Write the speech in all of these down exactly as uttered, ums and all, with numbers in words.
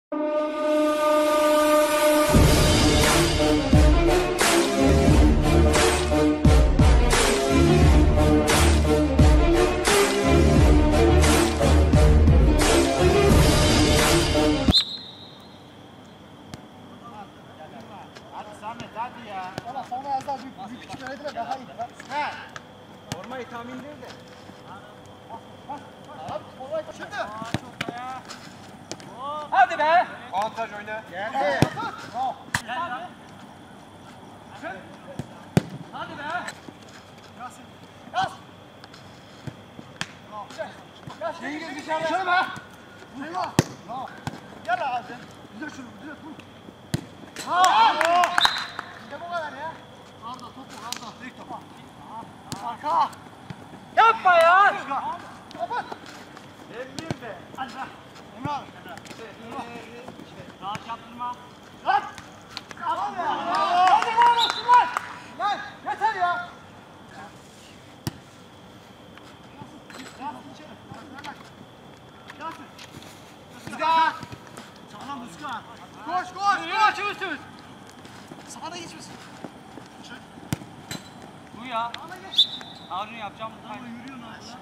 Formayı tahmin değil de. Hadi be. Avantaj oyna. Geldi. Hadi be. Yasin. Yaz. Yaz. Şeyi gel dışarı. Şöyle be. Eyvah. Gel abi. Güzel şunu. Güzel vur. Ha. İşte bu kadar ya. Arda topu Arda. İlk topu. Arka. Yapma ya. Kapat. Emriyim be. Hadi be. Emre abi. Daha çarptırma. Lan. Abi ya. Hadi bu olsun lan. Lan yeter ya. Yasin içeri. Yasin. Rüzgar. Sağlam Rüzgar. Koş koş. Yürü açıyorsunuz. Sağda geçmesin. Bu ya. Harun yapacağım. Yürüyorsun abi.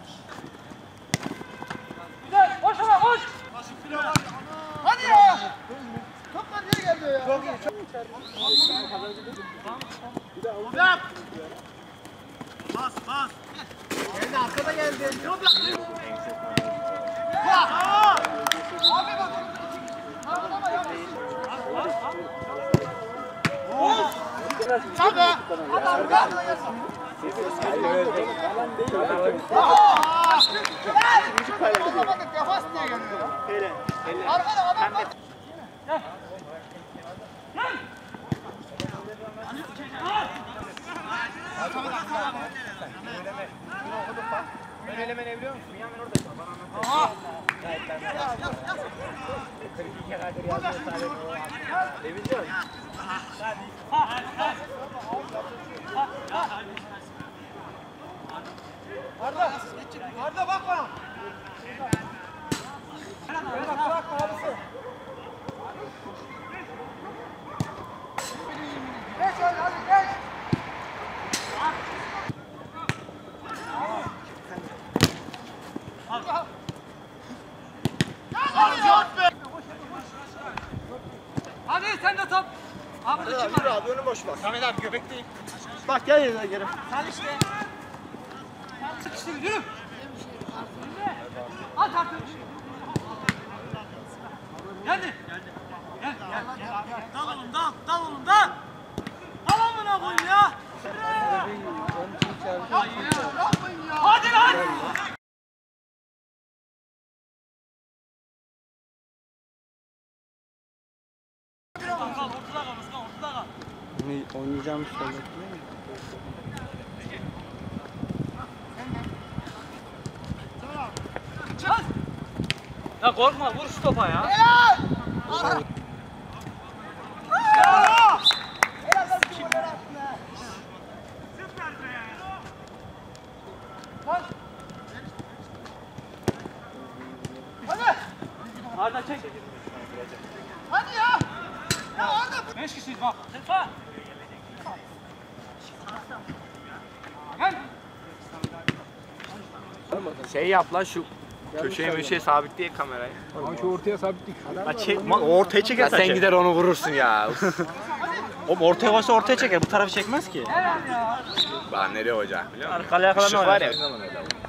Güzel. Koş ama koş. Hadi ya. Toplar niye geldi ya? Çok iyi. Yap. Bas bas. Geldi arkada geldi. Yok lan. Bak. Abi bak. Abi baba ya. Of. Hadi. Hadi arkada gelsin. Aaa! Anlamadık defans diye geliyor. Hele, hele. Arkada adam var. Gel. Gel. Ben eleme ne biliyor musun? Hemen orada. Aha. Evincan. Arda. Arda bak bana. Bırak bırak abisi. Geç hadi hadi geç. Hadi sen de top. Abi Hadi abi yürü abi önü boş bak. Samet abi göbekleyim. Bak gel yerine geri. Sen işte. Sıkıştır yürü. At artık. Geldi. Geldi. Gel gel gel. Dal oğlum dal. Dal oğlum dal. Dal amına koyayım ya. Yapmayın ya. Hadi lan. Kal ortada kal Mustafa ortada kal. Oynayacağım işte. Çal. Ya korkma vur şu topa ya. Helal. Helal. Helal lan kim golleri attı ya. Süper be. Lan. Hadi. Arda çek. Hadi ya. Ya Arda. Beş kişiyiz bak. Sefa. Gel. Şey yap lan şu köşeye köşeye sabitleye kamerayı. Ama şu ortaya sabitlik. La çek, ortaya çekersen sen gider onu vurursun ya. Oğlum ortaya koysa ortaya çeker. Bu tarafı çekmez ki. Helal ya. Bak nereye olacak biliyor musun? Kaleye kadar Işık ne var oynayacak? ya.